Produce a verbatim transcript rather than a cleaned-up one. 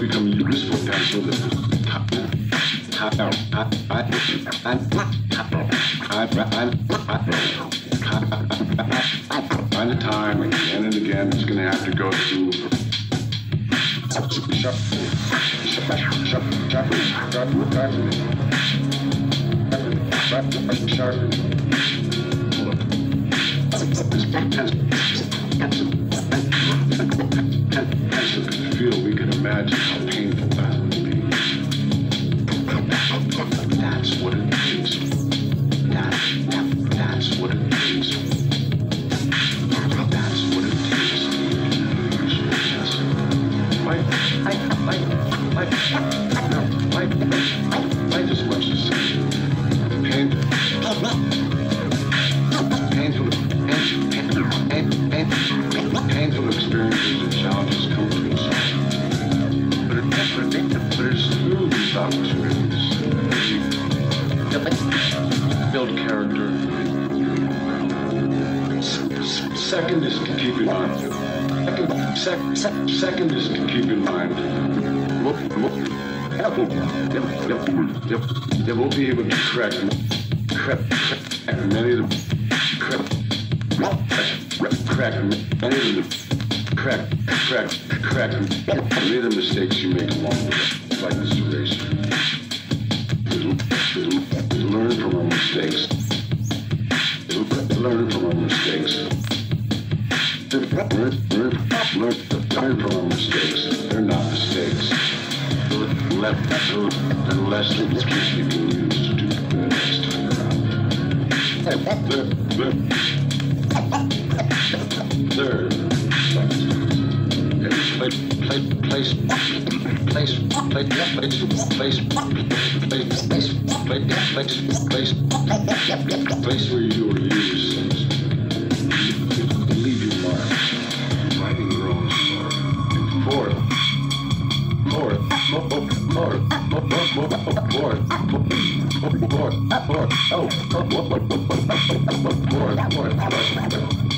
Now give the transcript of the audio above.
become a useful pencil that by the time again and again it's going to have to go through pencil could feel, we can imagine how painful that would be. That's what it means. That, that, that's what it means. That's what it takes. Why, I, I, I, no, why, why just much to say? Pain, painful, painful, painful, painful experiences and challenges come to us. But it, but it, but it's through these opportunities build character. Second is to keep in mind. Second, sec, sec, second is to keep in mind. Look, look. They won't be able to correct, correct, correct many of the correct, correct many of the correct, correct, correct many of the mistakes you make along the way, like this eraser. Learn from our mistakes. Learn from our mistakes. Learn, learn, learn, learn from our mistakes. They're not mistakes. Let, they're lessons you can use to do good next time around. Third, place, place, place, place, place, place, place, place, place, place, place where you are used. Leave your mark, writing your own story. And fourth, fourth, fourth, fourth, fourth, fourth, fourth, oh, fourth, fourth, fourth.